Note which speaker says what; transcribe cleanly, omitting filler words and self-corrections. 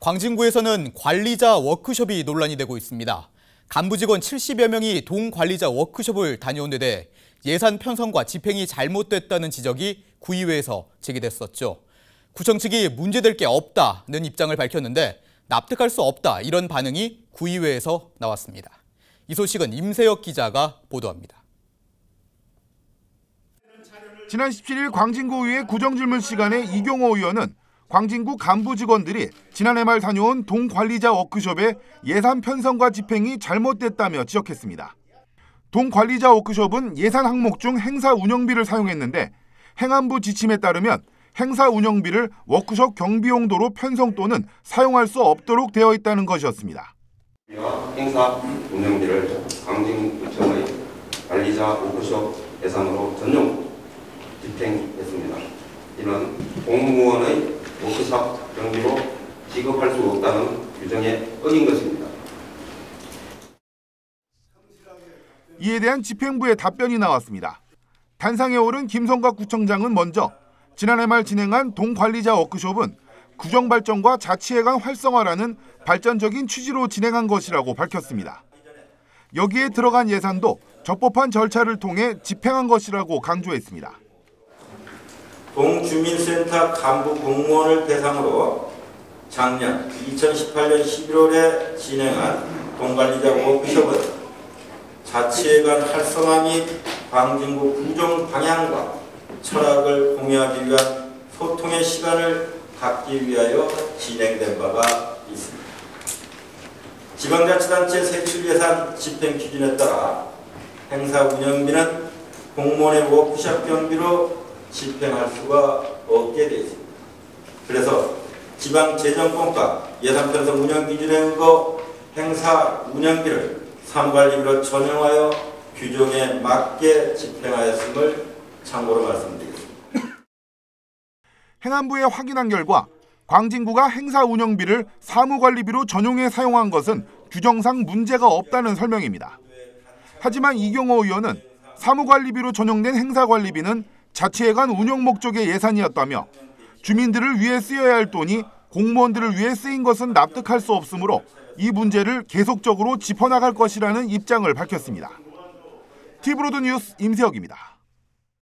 Speaker 1: 광진구에서는 관리자 워크숍이 논란이 되고 있습니다. 간부 직원 70여 명이 동관리자 워크숍을 다녀온 데 대해 예산 편성과 집행이 잘못됐다는 지적이 구의회에서 제기됐었죠. 구청 측이 문제될 게 없다는 입장을 밝혔는데 납득할 수 없다 이런 반응이 구의회에서 나왔습니다. 이 소식은 임세혁 기자가 보도합니다.
Speaker 2: 지난 17일 광진구의회 구정질문 시간에 이경호 의원은 광진구 간부 직원들이 지난해 말 다녀온 동관리자 워크숍의 예산 편성과 집행이 잘못됐다며 지적했습니다. 동관리자 워크숍은 예산 항목 중 행사 운영비를 사용했는데 행안부 지침에 따르면 행사 운영비를 워크숍 경비 용도로 편성 또는 사용할 수 없도록 되어 있다는 것이었습니다.
Speaker 3: 행사 운영비를 광진구청의 관리자 워크숍 예산으로 전용 집행했습니다. 이는 공무원의 워크숍 경비로 지급할 수 없다는 규정에 어긴 것입니다.
Speaker 2: 이에 대한 집행부의 답변이 나왔습니다. 단상에 오른 김성각 구청장은 먼저 지난해 말 진행한 동관리자 워크숍은 구정발전과 자치회관 활성화라는 발전적인 취지로 진행한 것이라고 밝혔습니다. 여기에 들어간 예산도 적법한 절차를 통해 집행한 것이라고 강조했습니다.
Speaker 4: 동주민센터 간부 공무원을 대상으로 작년 2018년 11월에 진행한 동관리자 워크숍은 자치회관 활성화 및 광진구 구정 방향과 철학을 공유하기 위한 소통의 시간을 갖기 위하여 진행된 바가 있습니다. 지방자치단체 세출예산 집행 기준에 따라 행사 운영비는 공무원의 워크숍 경비로 집행할 수가 없게 되어 있습니다. 그래서 지방재정권과 예산 편성 운영 기준에 의거 행사 운영비를 사무관리비로 전용하여 규정에 맞게 집행하였음을 참고로 말씀드리겠습니다.
Speaker 2: 행안부에 확인한 결과 광진구가 행사 운영비를 사무관리비로 전용해 사용한 것은 규정상 문제가 없다는 설명입니다. 하지만 이경호 의원은 사무관리비로 전용된 행사관리비는 자치회관 운영 목적의 예산이었다며 주민들을 위해 쓰여야 할 돈이 공무원들을 위해 쓰인 것은 납득할 수 없으므로 이 문제를 계속적으로 짚어나갈 것이라는 입장을 밝혔습니다. TV로드 뉴스 임세혁입니다.